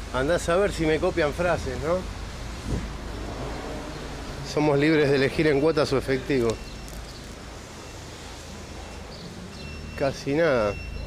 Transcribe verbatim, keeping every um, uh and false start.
Andás a ver si me copian frases, ¿no? Somos libres de elegir en cuotas o efectivo. Casi nada.